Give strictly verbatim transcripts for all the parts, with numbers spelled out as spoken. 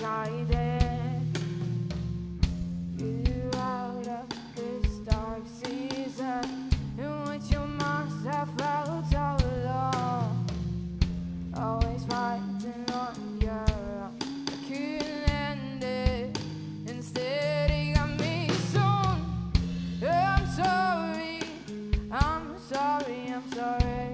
decided you out of this dark season in which you must have felt so long, always fighting on your own. I couldn't end it, instead it got me soon. I'm sorry, I'm sorry, I'm sorry.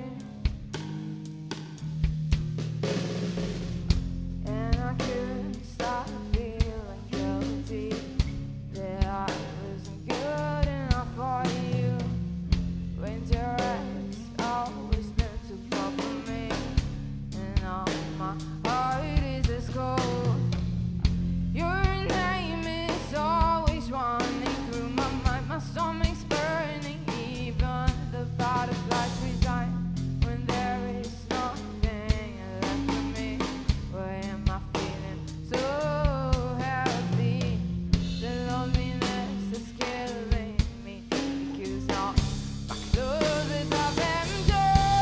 And I couldn't stop feeling guilty that I wasn't good enough for you. When your ex always meant to bother me, and all my heart is as cold. Your name is always running through my mind, my stomach's burning, even the butterflies resign when there is nothing left for me. Why am I feeling so heavy? The loneliness is killing me, because all my clothes are empty.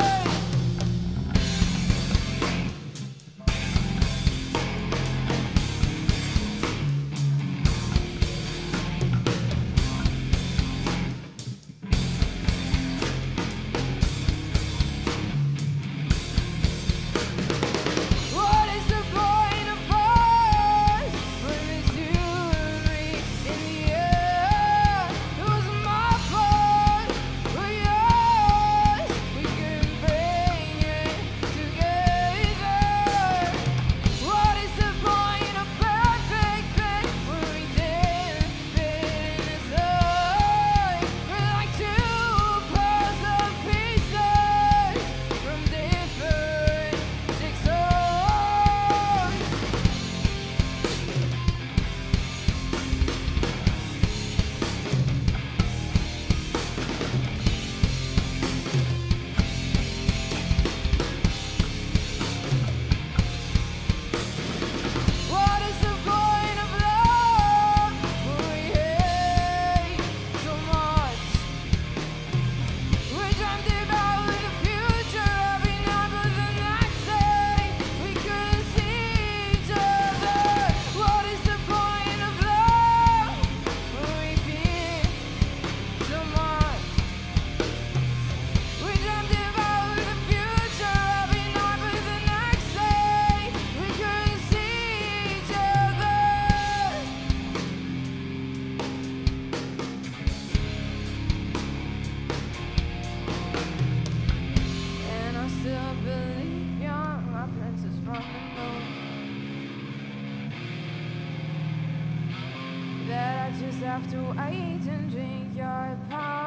What is the point of us when it's you and me in the air? It wasn't my fault, but yours. We couldn't bring it together. What is the point of perfect fit when we didn't fit in this life? We're like two puzzle pieces from different jigsaws. What is the point of love when we hate so much? We dreamt about the future every night, but the next day we couldn't see each other. What is the point of love when we fear so much? We dreamt about the future every night, but the next day we couldn't see each other. And I still believe you're my princess from the moon, that I just have to wait and drink your power.